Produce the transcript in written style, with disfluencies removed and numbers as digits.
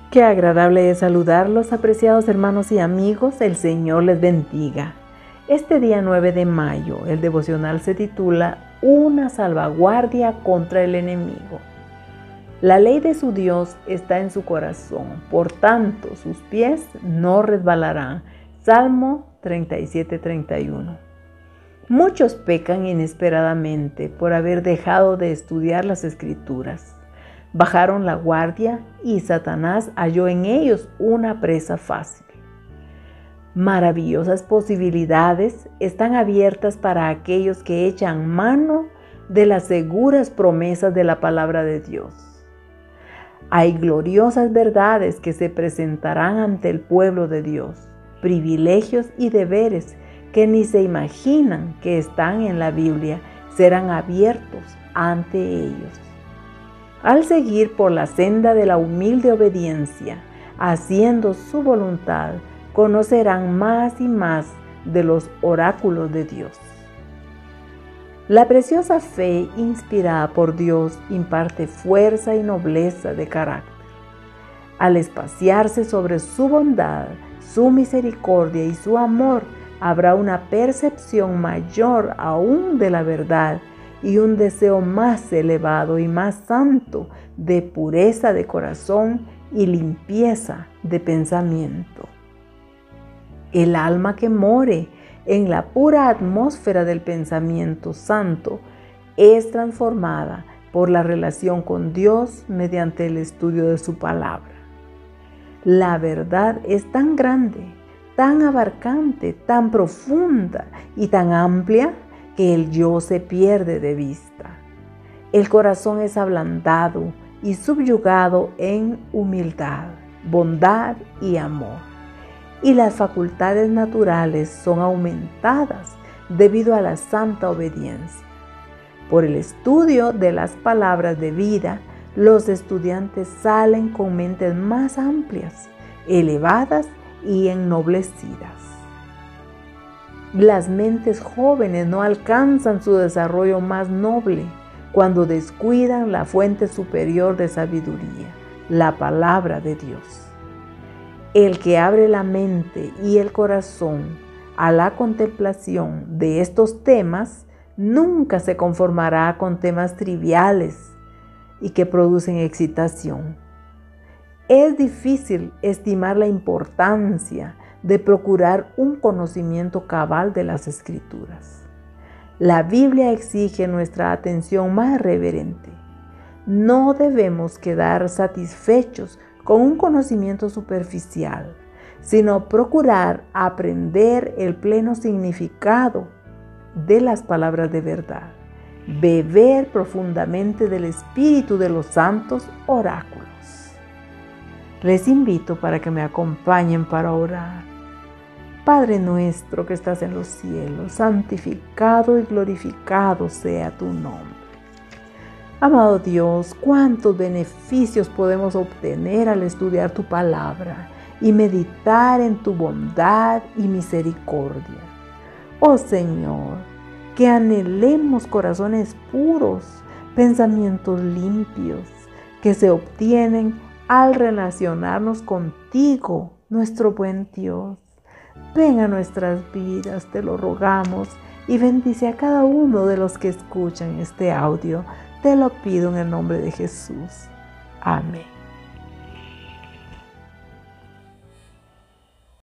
Qué agradable es saludarlos, apreciados hermanos y amigos. El Señor les bendiga. Este día 9 de mayo, el devocional se titula Una salvaguardia contra el enemigo. La ley de su Dios está en su corazón, por tanto sus pies no resbalarán. Salmo 37:31. Muchos pecan inesperadamente por haber dejado de estudiar las Escrituras. Bajaron la guardia y Satanás halló en ellos una presa fácil. Maravillosas posibilidades están abiertas para aquellos que echan mano de las seguras promesas de la palabra de Dios. Hay gloriosas verdades que se presentarán ante el pueblo de Dios, privilegios y deberes que ni se imaginan que están en la Biblia serán abiertos ante ellos. Al seguir por la senda de la humilde obediencia, haciendo su voluntad, conocerán más y más de los oráculos de Dios. La preciosa fe inspirada por Dios imparte fuerza y nobleza de carácter. Al espaciarse sobre su bondad, su misericordia y su amor, habrá una percepción mayor aún de la verdad y un deseo más elevado y más santo de pureza de corazón y limpieza de pensamiento. El alma que more en la pura atmósfera del pensamiento santo es transformada por la relación con Dios mediante el estudio de su palabra. La verdad es tan grande, tan abarcante, tan profunda y tan amplia que el yo se pierde de vista. El corazón es ablandado y subyugado en humildad, bondad y amor. Y las facultades naturales son aumentadas debido a la santa obediencia. Por el estudio de las palabras de vida, los estudiantes salen con mentes más amplias, elevadas y ennoblecidas. Las mentes jóvenes no alcanzan su desarrollo más noble cuando descuidan la fuente superior de sabiduría, la palabra de Dios. El que abre la mente y el corazón a la contemplación de estos temas nunca se conformará con temas triviales y que producen excitación. Es difícil estimar la importancia de procurar un conocimiento cabal de las Escrituras. La Biblia exige nuestra atención más reverente. No debemos quedar satisfechos con un conocimiento superficial, sino procurar aprender el pleno significado de las palabras de verdad, beber profundamente del espíritu de los santos oráculos. Les invito para que me acompañen para orar. Padre nuestro que estás en los cielos, santificado y glorificado sea tu nombre. Amado Dios, cuántos beneficios podemos obtener al estudiar tu palabra y meditar en tu bondad y misericordia. Oh Señor, que anhelemos corazones puros, pensamientos limpios, que se obtienen al relacionarnos contigo, nuestro buen Dios. Ven a nuestras vidas, te lo rogamos, y bendice a cada uno de los que escuchan este audio. Te lo pido en el nombre de Jesús. Amén.